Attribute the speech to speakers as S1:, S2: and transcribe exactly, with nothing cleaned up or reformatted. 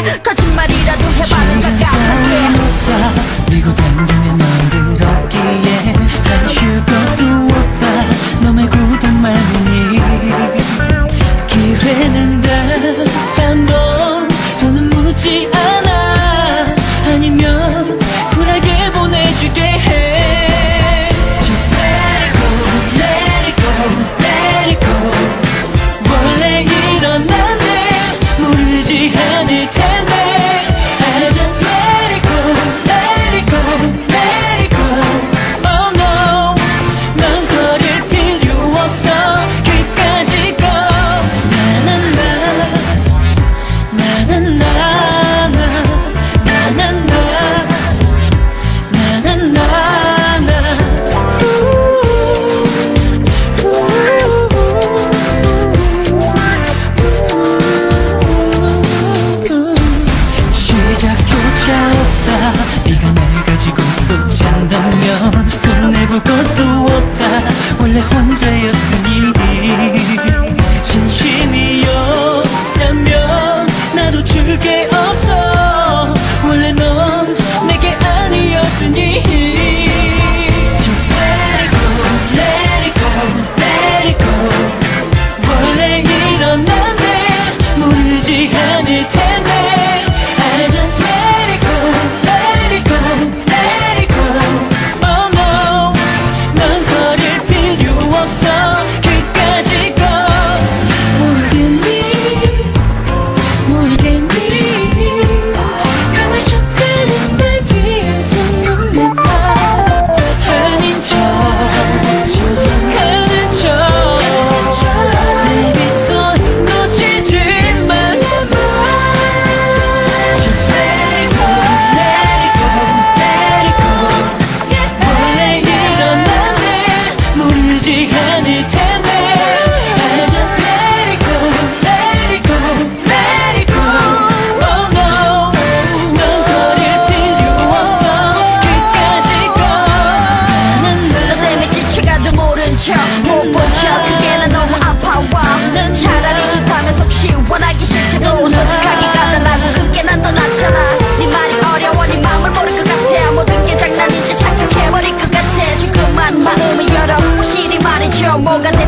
S1: 돼. 거짓말이라도 해봐는 깝깝하게
S2: 밀고 당기면 너를 얻기에 아쉬울 것도 없다. 너의 고통만이니 기회는 단 한 번 더는 묻지 않아. 아니면 쿨하게 보내주게 해. Just let it go, let it go, let it go. 원래 이런 나는 모르지 않을 텐데. I just let it go, let it go, let it go. Oh no, 망설일 필요 없어. 끝까지 go. 나나나 나나나 나나나 나나나 시작조차 없다. 네가 날 가지고 또 잔다면 손해볼 것도 없다. 원래 혼자였으니 진심이었다면 나도 줄 게 없어. 원래 넌 내게 아니었으니 Just let it go, let it go, let it go. 원래 이런 나는 모르지 않을 텐데. I just let it go, let it go, let it go. Oh no, 망설일 필요 없어. 끝까지 go. 모르겠니, 모르겠니. 강한 척하는 말 뒤에서 넌 내 말 아닌 척 하는 척. 내 빈손 놓치지만 내 말 Just let it go, let it go, let it go. 원래 이런 나는 모르지 않을 텐데. I just let it go, let it go, let it go. Oh no, 망설일 필요 없어. 끝까지 go.
S1: 너 때문에 지쳐가도 모른 척 못 본 척 그게 난 너무 아파와. 차라리 싫다면 속 시원하기 싫대도 솔직하게 가달라고. 그게 난 더 낫잖아. 네 말이 어려워 네 마음을 모를 것 같아. 모든 게 장난인지 착각해버릴 것 같아. 조금만 마음을 열어 확실히 말해줘. 뭐가